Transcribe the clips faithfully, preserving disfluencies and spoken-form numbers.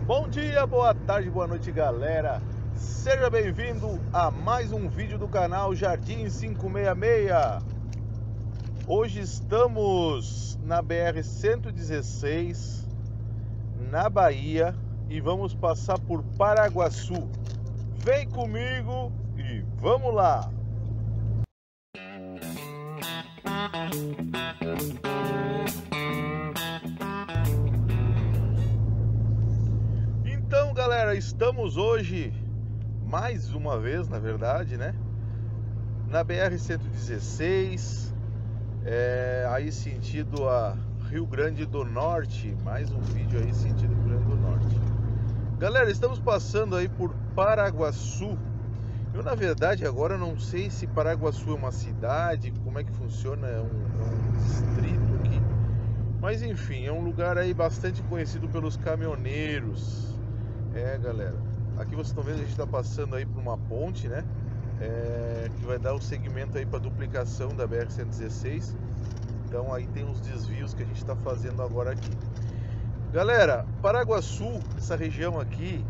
Bom dia, boa tarde, boa noite, galera. Seja bem-vindo a mais um vídeo do canal Jardim quinhentos e sessenta e seis. Hoje estamos na B R cento e dezesseis, na Bahia, e vamos passar por Paraguaçu. Vem comigo e vamos lá! Então, galera, estamos hoje, mais uma vez, na verdade, né? Na B R cento e dezesseis, é, aí sentido a Rio Grande do Norte. Mais um vídeo aí sentido Rio Grande do Norte. Galera, estamos passando aí por Paraguaçu. Eu, na verdade, agora não sei se Paraguaçu é uma cidade, como é que funciona, é um, é um distrito aqui. Mas enfim, é um lugar aí bastante conhecido pelos caminhoneiros. É, galera, aqui vocês estão vendo, a gente está passando aí por uma ponte, né? É, que vai dar o segmento aí para duplicação da B R cento e dezesseis. Então aí tem os desvios que a gente está fazendo agora aqui. Galera, Paraguaçu, essa região aqui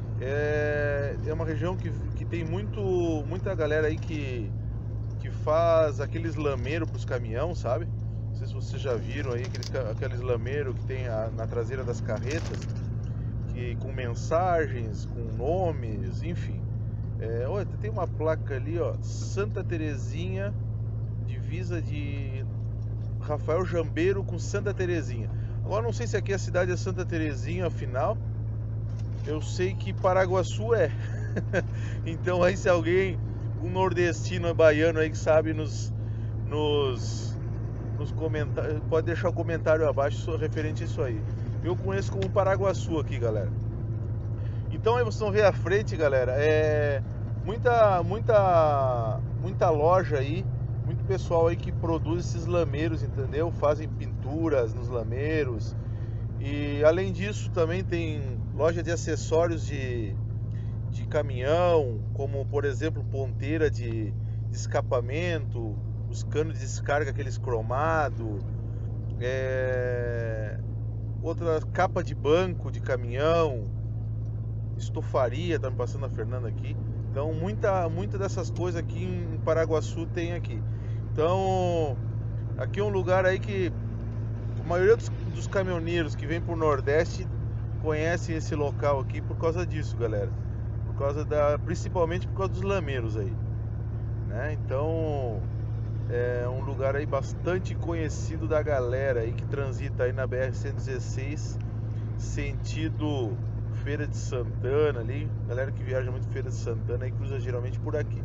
é, é uma região que, que tem muito, muita galera aí que, que faz aqueles lameiros para os caminhões, sabe? Não sei se vocês já viram aí aqueles, aqueles lameiros que tem a, na traseira das carretas, que, com mensagens, com nomes, enfim. É, olha, tem uma placa ali, ó, Santa Terezinha, divisa de Rafael Jambeiro com Santa Terezinha. Agora não sei se aqui a cidade é Santa Terezinha, afinal. Eu sei que Paraguaçu é. Então aí, se alguém, um nordestino baiano aí que sabe nos, nos, nos comentários, pode deixar o comentário abaixo referente a isso aí. Eu conheço como Paraguaçu aqui, galera. Então aí vocês vão ver à frente, galera, é muita, muita, muita loja aí, muito pessoal aí que produz esses lameiros, entendeu? Fazem pinturas nos lameiros. E além disso também tem loja de acessórios de, de caminhão, como por exemplo ponteira de, de escapamento, os canos de descarga, aqueles cromados, é, outra capa de banco de caminhão, estofaria, tá me passando a Fernanda aqui. Então muita, muita dessas coisas aqui em Paraguaçu tem aqui. Então aqui é um lugar aí que a maioria dos, dos caminhoneiros que vêm pro Nordeste conhecem esse local aqui por causa disso, galera. Por causa da, principalmente por causa dos lameiros aí, né? Então é um lugar aí bastante conhecido da galera aí que transita aí na B R cento e dezesseis, sentido Feira de Santana ali, galera que viaja muito Feira de Santana e cruza geralmente por aqui.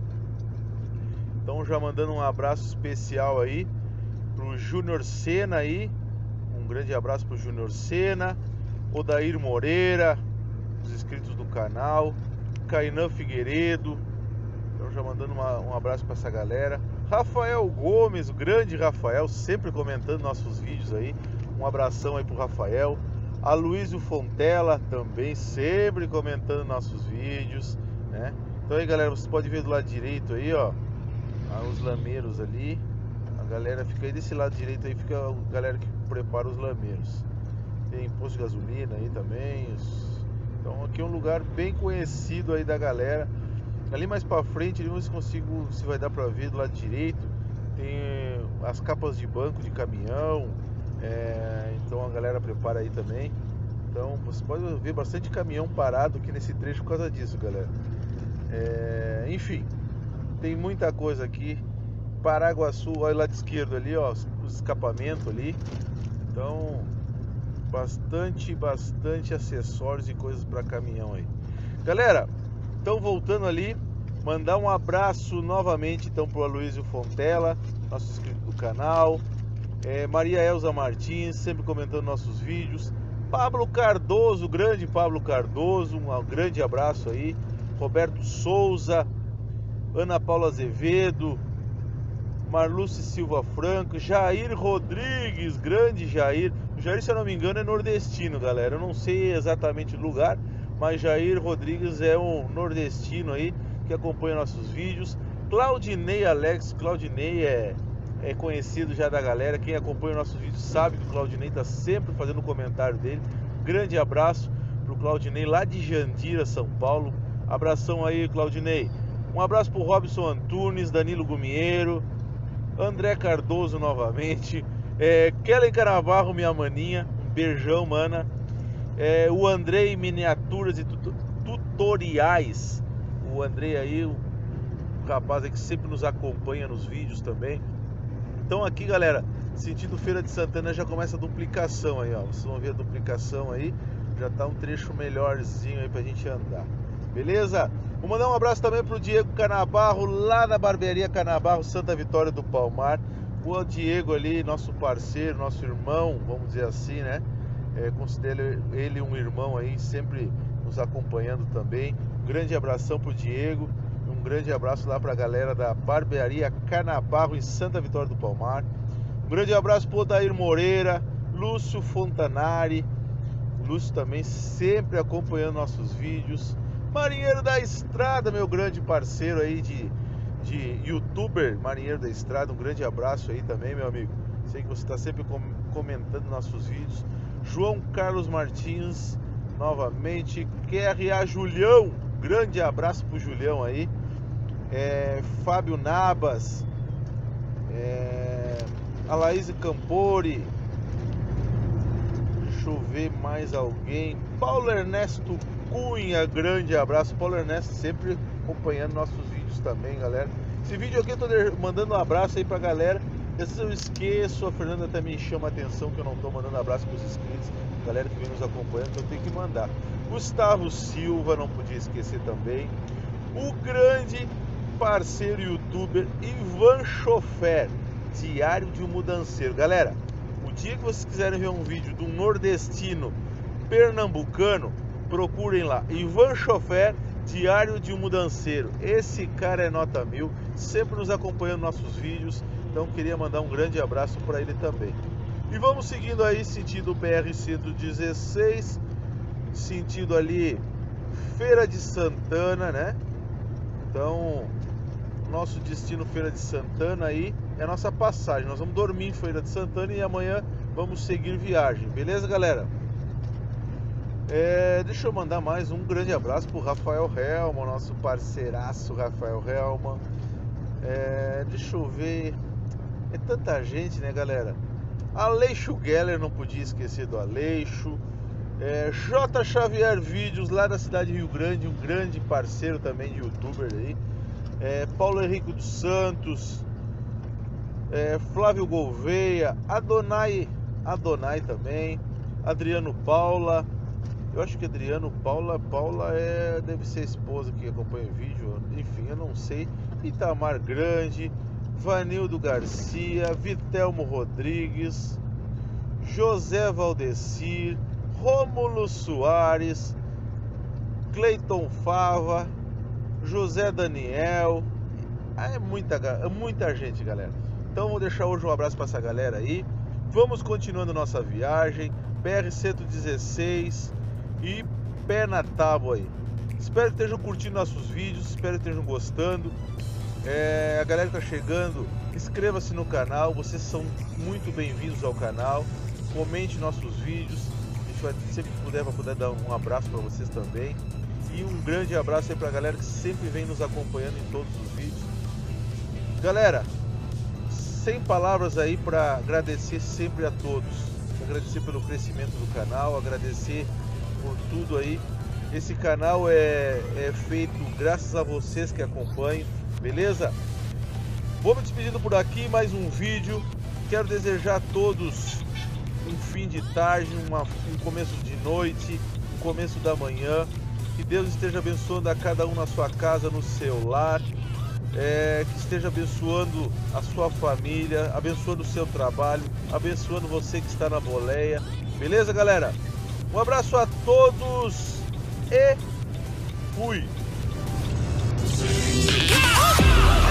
Então já mandando um abraço especial aí pro Júnior Sena aí, um grande abraço pro Júnior Sena, Odair Moreira, os inscritos do canal, Kainan Figueiredo, então já mandando uma, um abraço para essa galera. Rafael Gomes, o grande Rafael, sempre comentando nossos vídeos aí, um abração aí pro Rafael. Aloysio Fontela também sempre comentando nossos vídeos, né? Então aí, galera, vocês podem ver do lado direito aí, ó, os lameiros ali. A galera fica aí desse lado direito aí, fica a galera que prepara os lameiros. Tem posto de gasolina aí também. Então aqui é um lugar bem conhecido aí da galera. Ali mais pra frente, ali se consigo, se vai dar pra ver do lado direito, tem as capas de banco de caminhão. É, então a galera prepara aí também. Então você pode ver bastante caminhão parado aqui nesse trecho por causa disso, galera. É, enfim, tem muita coisa aqui. Paraguaçu, olha lá de esquerdo ali, ó, os escapamentos ali. Então bastante, bastante acessórios e coisas para caminhão aí, galera. Então voltando ali, mandar um abraço novamente então pro Aloysio Fontela, nosso inscrito do canal. É, Maria Elza Martins, sempre comentando nossos vídeos. Pablo Cardoso, grande Pablo Cardoso, um grande abraço aí. Roberto Souza, Ana Paula Azevedo, Marluce Silva Franco, Jair Rodrigues, grande Jair. O Jair, se eu não me engano, é nordestino, galera. Eu não sei exatamente o lugar, mas Jair Rodrigues é um nordestino aí que acompanha nossos vídeos. Claudinei Alex, Claudinei é... é conhecido já da galera. Quem acompanha o nosso vídeo sabe que o Claudinei está sempre fazendo o comentário dele. Grande abraço pro Claudinei lá de Jandira, São Paulo. Abração aí, Claudinei. Um abraço pro Robson Antunes, Danilo Gumiero, André Cardoso novamente, é, Kellen Carabarro, minha maninha, um beijão, mana. É, o Andrei Miniaturas e tut Tutoriais, o Andrei aí, o rapaz aí que sempre nos acompanha nos vídeos também. Então aqui, galera, sentido Feira de Santana já começa a duplicação aí, ó. Vocês vão ver a duplicação aí, já tá um trecho melhorzinho aí pra gente andar. Beleza? Vou mandar um abraço também pro Diego Canabarro, lá na barbearia Canabarro, Santa Vitória do Palmar. O Diego ali, nosso parceiro, nosso irmão, vamos dizer assim, né? É, considero ele um irmão aí, sempre nos acompanhando também. Um grande abração pro Diego. Um grande abraço lá pra galera da barbearia Canabarro em Santa Vitória do Palmar. Um grande abraço pro Odair Moreira, Lúcio Fontanari. Lúcio também sempre acompanhando nossos vídeos. Marinheiro da Estrada, meu grande parceiro aí de, de youtuber, Marinheiro da Estrada, um grande abraço aí também, meu amigo. Sei que você está sempre comentando nossos vídeos. João Carlos Martins, novamente. Q R A Julião, grande abraço pro Julião aí. É, Fábio Nabas, é, a Laís Campori. Deixa eu ver mais alguém. Paulo Ernesto Cunha, grande abraço. Paulo Ernesto sempre acompanhando nossos vídeos também, galera. Esse vídeo aqui eu tô mandando um abraço aí pra galera. Às vezes eu esqueço, a Fernanda até me chama a atenção que eu não tô mandando abraço pros inscritos, galera que vem nos acompanhando, então eu tenho que mandar. Gustavo Silva, não podia esquecer também. O grande parceiro youtuber Ivan Chofer, Diário de um Mudanceiro. Galera, o dia que vocês quiserem ver um vídeo de um nordestino pernambucano, procurem lá, Ivan Chofer, Diário de um Mudanceiro. Esse cara é nota mil, sempre nos acompanhando nossos vídeos, então queria mandar um grande abraço para ele também. E vamos seguindo aí, sentido B R cento e dezesseis, sentido ali Feira de Santana, né? Então, nosso destino Feira de Santana aí é a nossa passagem. Nós vamos dormir em Feira de Santana e amanhã vamos seguir viagem, beleza, galera? É, deixa eu mandar mais um grande abraço pro Rafael Helman, nosso parceiraço Rafael Helman. É, deixa eu ver, é tanta gente, né, galera? Aleixo Geller, não podia esquecer do Aleixo. É, J Xavier Vídeos, lá da cidade de Rio Grande, um grande parceiro também de youtuber aí. É, Paulo Henrique dos Santos, é, Flávio Gouveia, Adonai, Adonai também, Adriano Paula. Eu acho que Adriano Paula, Paula é, deve ser a esposa que acompanha o vídeo, enfim, eu não sei. Itamar Grande, Vanildo Garcia, Vitelmo Rodrigues, José Valdecir, Rômulo Soares, Cleiton Fava, José Daniel. É muita, é muita gente, galera. Então vou deixar hoje um abraço para essa galera aí. Vamos continuando nossa viagem, B R cento e dezesseis e pé na tábua aí. Espero que estejam curtindo nossos vídeos, espero que estejam gostando. É, a galera que está chegando, inscreva-se no canal, vocês são muito bem-vindos ao canal. Comente nossos vídeos, a gente vai sempre que puder, vai poder dar um abraço para vocês também. E um grande abraço aí para a galera que sempre vem nos acompanhando em todos os vídeos. Galera, sem palavras aí para agradecer sempre a todos. Agradecer pelo crescimento do canal, agradecer por tudo aí. Esse canal é, é feito graças a vocês que acompanham, beleza? Vou me despedindo por aqui, mais um vídeo. Quero desejar a todos um fim de tarde, uma, um começo de noite, um começo da manhã. Que Deus esteja abençoando a cada um na sua casa, no seu lar. É, que esteja abençoando a sua família, abençoando o seu trabalho, abençoando você que está na boleia. Beleza, galera? Um abraço a todos e fui!